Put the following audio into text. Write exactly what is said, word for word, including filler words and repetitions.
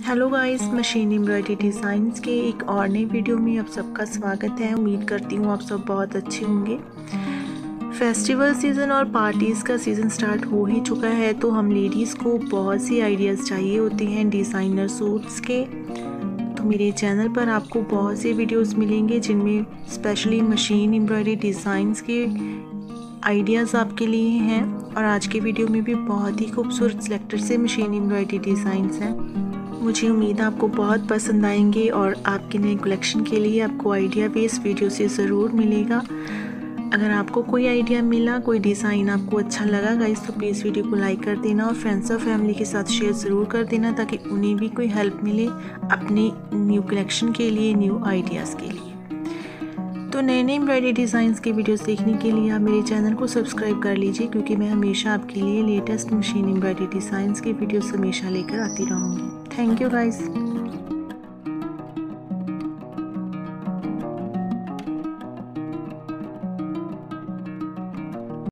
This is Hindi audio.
Hello guys, machine embroidery designs के एक और नई वीडियो में आप सबका स्वागत है। उम्मीद करती हूँ आप सब बहुत अच्छे होंगे। फेस्टिवल सीज़न और पार्टीज़ का सीज़न स्टार्ट हो ही चुका है, तो हम लेडीज़ को बहुत सी आइडियाज़ चाहिए होते हैं डिज़ाइनर सूट्स के। तो मेरे चैनल पर आपको बहुत से वीडियोस मिलेंगे जिनमें स्पेशली मशीन एम्ब्रॉयडरी डिज़ाइंस के आइडियाज़ आपके लिए हैं। और आज के वीडियो में भी बहुत ही खूबसूरत सिलेक्टेड से मशीन एम्ब्रॉयडरी डिज़ाइंस हैं। मुझे उम्मीद है आपको बहुत पसंद आएंगे और आपके नए कलेक्शन के लिए आपको आइडिया भी इस वीडियो से ज़रूर मिलेगा। अगर आपको कोई आइडिया मिला, कोई डिज़ाइन आपको अच्छा लगा गाइस, तो प्लीज़ वीडियो को लाइक कर देना और फ्रेंड्स और फैमिली के साथ शेयर ज़रूर कर देना, ताकि उन्हें भी कोई हेल्प मिले अपने न्यू कलेक्शन के लिए, न्यू आइडियाज़ के लिए। तो नए नए एम्ब्रॉयडरी डिज़ाइंस के वीडियोस देखने के लिए आप मेरे चैनल को सब्सक्राइब कर लीजिए, क्योंकि मैं हमेशा आपके लिए लेटेस्ट मशीन एम्ब्रॉयडरी डिज़ाइंस के वीडियोस हमेशा लेकर आती रहूँगी। Thank you guys.